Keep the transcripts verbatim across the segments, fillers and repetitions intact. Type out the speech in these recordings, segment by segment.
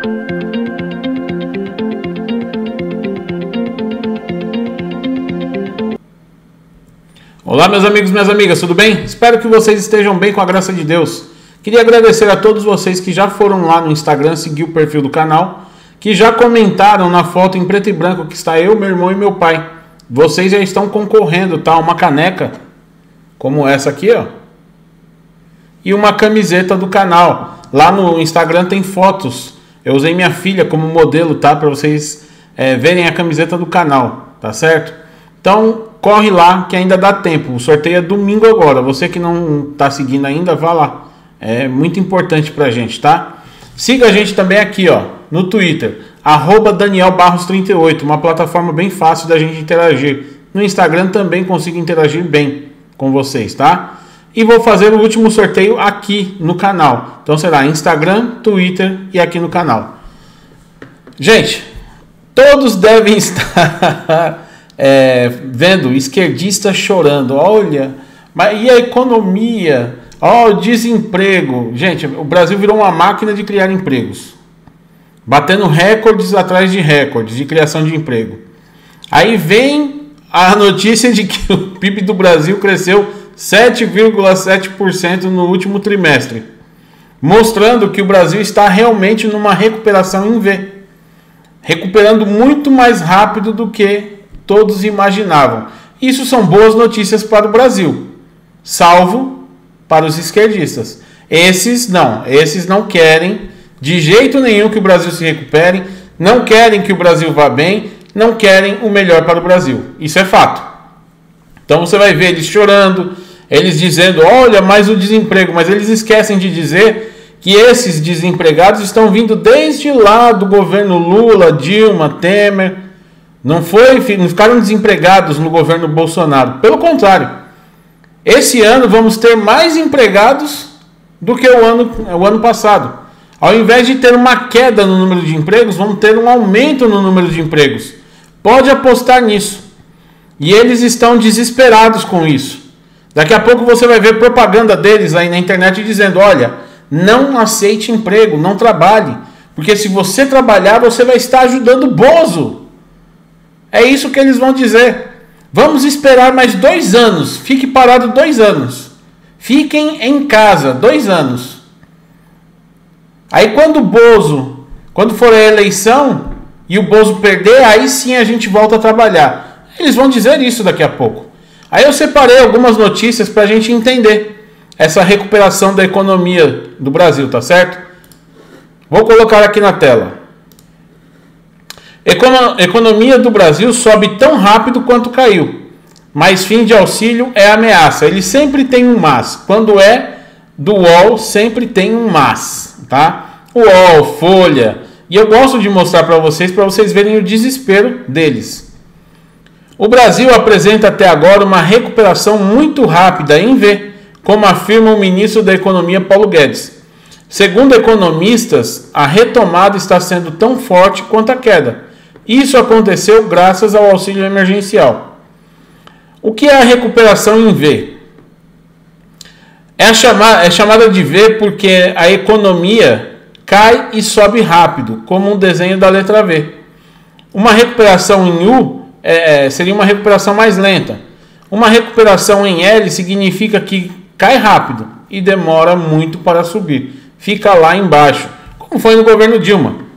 Olá meus amigos e minhas amigas, tudo bem? Espero que vocês estejam bem com a graça de Deus. Queria agradecer a todos vocês que já foram lá no Instagram seguir o perfil do canal, que já comentaram na foto em preto e branco que está eu, meu irmão e meu pai. Vocês já estão concorrendo, tá? Uma caneca como essa aqui, ó. E uma camiseta do canal. Lá no Instagram tem fotos. Eu usei minha filha como modelo, tá? Para vocês é, verem a camiseta do canal, tá certo? Então corre lá que ainda dá tempo. O sorteio é domingo agora. Você que não está seguindo ainda, vá lá. É muito importante pra gente, tá? Siga a gente também aqui, ó, no Twitter, arroba Daniel Barros trinta e oito, uma plataforma bem fácil da gente interagir. No Instagram também consigo interagir bem com vocês, tá? E vou fazer o último sorteio aqui no canal. Então será Instagram, Twitter e aqui no canal. Gente, todos devem estar é, vendo esquerdistas chorando. Olha, mas e a economia? Ó, oh, desemprego. Gente, o Brasil virou uma máquina de criar empregos. Batendo recordes atrás de recordes de criação de emprego. Aí vem a notícia de que o P I B do Brasil cresceu sete vírgula sete por cento no último trimestre. Mostrando que o Brasil está realmente numa recuperação em V. Recuperando muito mais rápido do que todos imaginavam. Isso são boas notícias para o Brasil. Salvo para os esquerdistas. Esses não, esses não querem de jeito nenhum que o Brasil se recupere, não querem que o Brasil vá bem, não querem o melhor para o Brasil. Isso é fato. Então você vai ver eles chorando, eles dizendo, olha, mais o desemprego, mas eles esquecem de dizer que esses desempregados estão vindo desde lá do governo Lula, Dilma, Temer. Não, foi, não ficaram desempregados no governo Bolsonaro. Pelo contrário. Esse ano vamos ter mais empregados do que o ano, o ano passado. Ao invés de ter uma queda no número de empregos, vamos ter um aumento no número de empregos. Pode apostar nisso. E eles estão desesperados com isso. Daqui a pouco você vai ver propaganda deles aí na internet dizendo, olha, não aceite emprego, não trabalhe. Porque se você trabalhar, você vai estar ajudando o Bozo. É isso que eles vão dizer. Vamos esperar mais dois anos. Fique parado dois anos. Fiquem em casa dois anos. Aí quando o Bozo, quando for a eleição e o Bozo perder, aí sim a gente volta a trabalhar. Eles vão dizer isso daqui a pouco. Aí eu separei algumas notícias para a gente entender essa recuperação da economia do Brasil, tá certo? Vou colocar aqui na tela. Economia do Brasil sobe tão rápido quanto caiu, mas fim de auxílio é ameaça. Ele sempre tem um mas. Quando é do U O L, sempre tem um mas, tá? U O L, Folha. E eu gosto de mostrar para vocês, para vocês verem o desespero deles. O Brasil apresenta até agora uma recuperação muito rápida em V, como afirma o ministro da Economia Paulo Guedes. Segundo economistas, a retomada está sendo tão forte quanto a queda. Isso aconteceu graças ao auxílio emergencial. O que é a recuperação em V? É, a chamada, é chamada de V porque a economia cai e sobe rápido, como um desenho da letra V. Uma recuperação em U é, seria uma recuperação mais lenta. Uma recuperação em L significa que cai rápido e demora muito para subir. Fica lá embaixo, como foi no governo Dilma.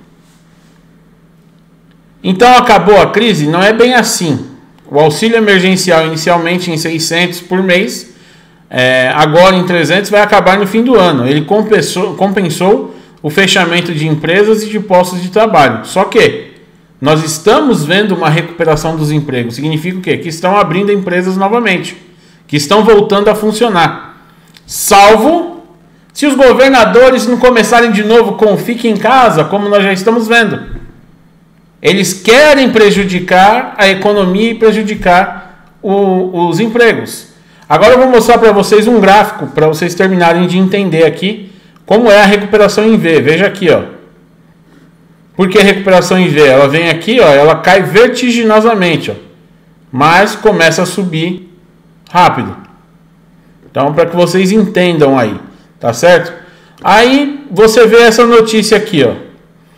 Então acabou a crise? Não é bem assim. O auxílio emergencial inicialmente em seiscentos por mês, é, agora em trezentos, vai acabar no fim do ano. Ele compensou, compensou o fechamento de empresas e de postos de trabalho. Só que nós estamos vendo uma recuperação dos empregos. Significa o quê? Que estão abrindo empresas novamente, que estão voltando a funcionar. Salvo se os governadores não começarem de novo com fique em casa, como nós já estamos vendo. Eles querem prejudicar a economia e prejudicar o, os empregos. Agora eu vou mostrar para vocês um gráfico para vocês terminarem de entender aqui como é a recuperação em V. Veja aqui, ó. Por que a recuperação em V? Ela vem aqui, ó, ela cai vertiginosamente, ó, mas começa a subir rápido. Então, para que vocês entendam aí, tá certo? Aí você vê essa notícia aqui, ó.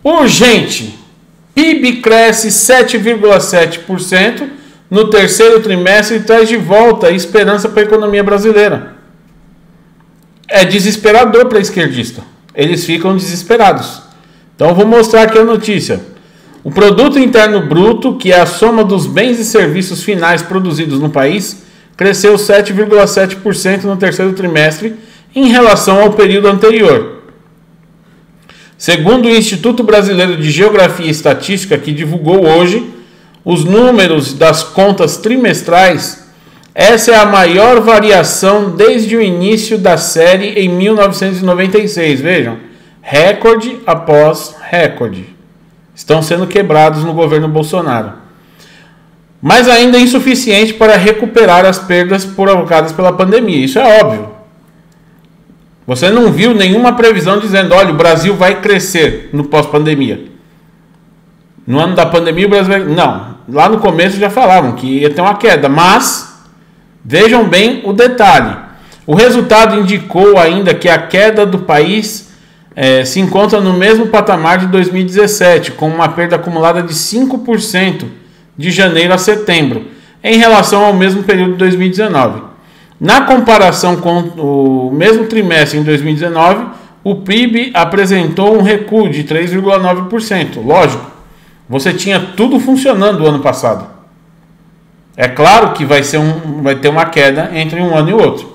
Urgente. P I B cresce sete vírgula sete por cento no terceiro trimestre e traz de volta a esperança para a economia brasileira. É desesperador para a esquerdista. Eles ficam desesperados. Então vou mostrar aqui a notícia. O produto interno bruto, que é a soma dos bens e serviços finais produzidos no país, cresceu sete vírgula sete por cento no terceiro trimestre em relação ao período anterior. Segundo o Instituto Brasileiro de Geografia e Estatística, que divulgou hoje os números das contas trimestrais, essa é a maior variação desde o início da série em mil novecentos e noventa e seis. Vejam, recorde após recorde. Estão sendo quebrados no governo Bolsonaro. Mas ainda é insuficiente para recuperar as perdas provocadas pela pandemia. Isso é óbvio. Você não viu nenhuma previsão dizendo, olha, o Brasil vai crescer no pós-pandemia. No ano da pandemia o Brasil vai... Não, lá no começo já falavam que ia ter uma queda, mas vejam bem o detalhe. O resultado indicou ainda que a queda do país eh, se encontra no mesmo patamar de dois mil e dezessete, com uma perda acumulada de cinco por cento de janeiro a setembro, em relação ao mesmo período de dois mil e dezenove. Na comparação com o mesmo trimestre em dois mil e dezenove, o P I B apresentou um recuo de três vírgula nove por cento. Lógico, você tinha tudo funcionando o ano passado. É claro que vai, ser um, vai ter uma queda entre um ano e outro.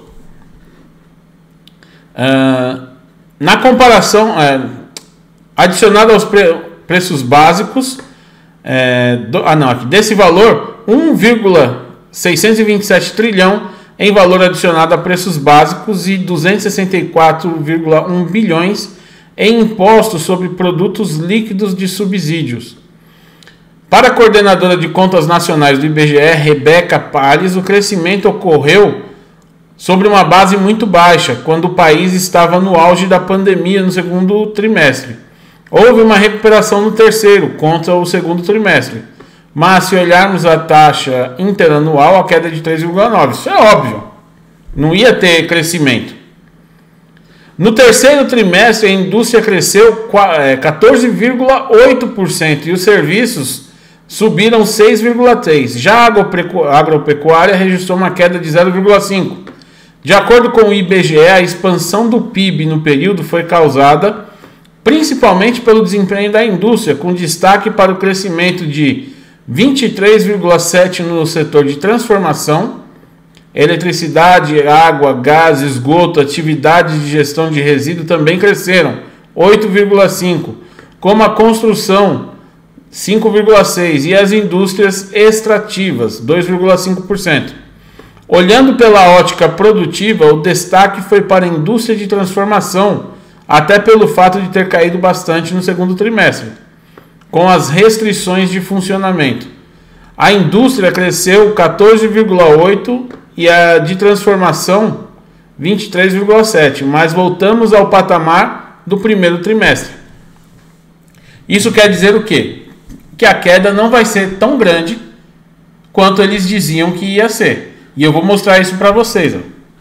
Uh, na comparação, uh, adicionado aos pre, preços básicos, uh, do, ah, não, aqui, desse valor, um vírgula seiscentos e vinte e sete trilhão em valor adicionado a preços básicos e duzentos e sessenta e quatro vírgula um bilhões em impostos sobre produtos líquidos de subsídios. Para a coordenadora de contas nacionais do I B G E, Rebeca Palles, o crescimento ocorreu sobre uma base muito baixa, quando o país estava no auge da pandemia no segundo trimestre. Houve uma recuperação no terceiro, contra o segundo trimestre. Mas se olharmos a taxa interanual, a queda é de três vírgula nove por cento. Isso é óbvio. Não ia ter crescimento. No terceiro trimestre, a indústria cresceu quatorze vírgula oito por cento e os serviços subiram seis vírgula três por cento. Já a agropecuária registrou uma queda de zero vírgula cinco por cento. De acordo com o I B G E, a expansão do P I B no período foi causada principalmente pelo desempenho da indústria, com destaque para o crescimento de vinte e três vírgula sete por cento no setor de transformação, eletricidade, água, gás, esgoto, atividades de gestão de resíduo também cresceram, oito vírgula cinco por cento, como a construção, cinco vírgula seis por cento, e as indústrias extrativas, dois vírgula cinco por cento. Olhando pela ótica produtiva, o destaque foi para a indústria de transformação, até pelo fato de ter caído bastante no segundo trimestre, com as restrições de funcionamento. A indústria cresceu quatorze vírgula oito por cento e a de transformação vinte e três vírgula sete por cento, mas voltamos ao patamar do primeiro trimestre. Isso quer dizer o quê? Que a queda não vai ser tão grande quanto eles diziam que ia ser. E eu vou mostrar isso para vocês. Ó.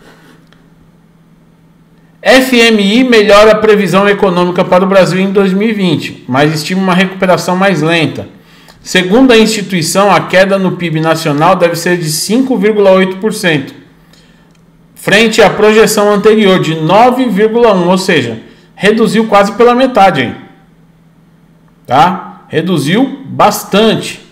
F M I melhora a previsão econômica para o Brasil em dois mil e vinte, mas estima uma recuperação mais lenta. Segundo a instituição, a queda no P I B nacional deve ser de cinco vírgula oito por cento, frente à projeção anterior de nove vírgula um por cento, ou seja, reduziu quase pela metade. Hein? Tá? Reduziu bastante.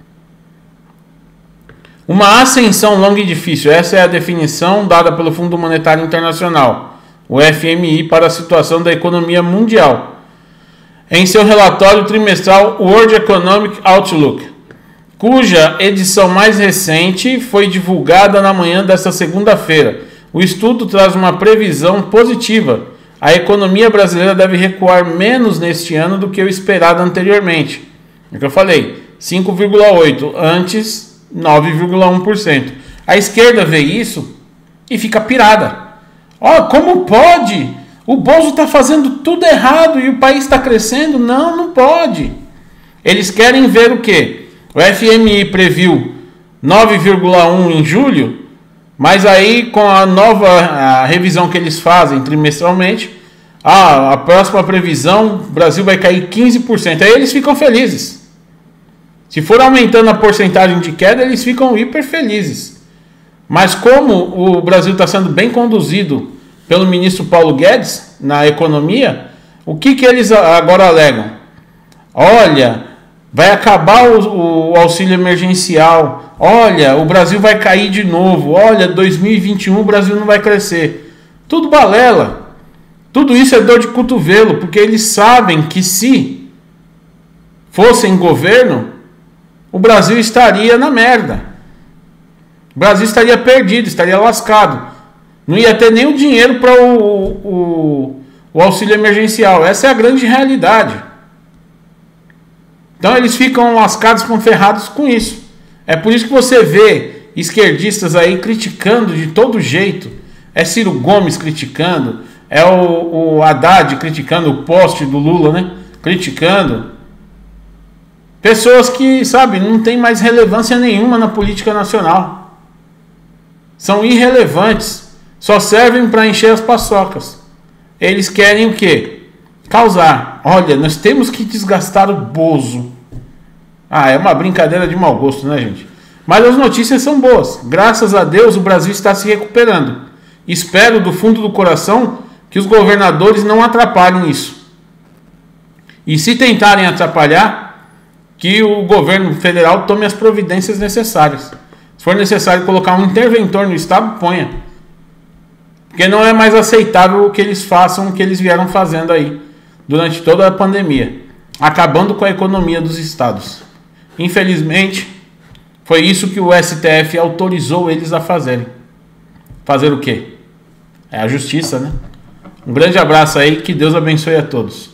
Uma ascensão longa e difícil, essa é a definição dada pelo Fundo Monetário Internacional, o F M I, para a situação da economia mundial, em seu relatório trimestral World Economic Outlook, cuja edição mais recente foi divulgada na manhã desta segunda-feira. O estudo traz uma previsão positiva. A economia brasileira deve recuar menos neste ano do que o esperado anteriormente. É o que eu falei, cinco vírgula oito por cento, antes nove vírgula um por cento. A esquerda vê isso e fica pirada. Ó, oh, como pode? O Bolsonaro está fazendo tudo errado e o país está crescendo? Não, não pode. Eles querem ver o quê? O F M I previu nove vírgula um por cento em julho, mas aí com a nova a revisão que eles fazem trimestralmente, Ah, a próxima previsão, o Brasil vai cair quinze por cento. Aí eles ficam felizes. Se for aumentando a porcentagem de queda, eles ficam hiper felizes. Mas como o Brasil está sendo bem conduzido pelo ministro Paulo Guedes na economia, o que, que eles agora alegam? Olha, vai acabar o, o auxílio emergencial. Olha, o Brasil vai cair de novo. Olha, dois mil e vinte e um o Brasil não vai crescer. Tudo balela. Tudo isso é dor de cotovelo, porque eles sabem que se fossem governo, o Brasil estaria na merda. O Brasil estaria perdido, estaria lascado. Não ia ter nem o dinheiro para o, o, o auxílio emergencial. Essa é a grande realidade. Então eles ficam lascados, ficam ferrados com isso. É por isso que você vê esquerdistas aí criticando de todo jeito. É Ciro Gomes criticando, é o, o Haddad criticando o poste do Lula, né? Criticando. Pessoas que, sabe, não tem mais relevância nenhuma na política nacional. São irrelevantes. Só servem para encher as paçocas. Eles querem o quê? Causar. Olha, nós temos que desgastar o Bozo. Ah, é uma brincadeira de mau gosto, né, gente? Mas as notícias são boas. Graças a Deus o Brasil está se recuperando. Espero do fundo do coração que os governadores não atrapalhem isso. E se tentarem atrapalhar, que o governo federal tome as providências necessárias. Se for necessário colocar um interventor no estado, ponha. Porque não é mais aceitável o que eles façam, o que eles vieram fazendo aí durante toda a pandemia, acabando com a economia dos estados. Infelizmente, foi isso que o S T F autorizou eles a fazerem. Fazer o quê? É a justiça, né? Um grande abraço aí, que Deus abençoe a todos.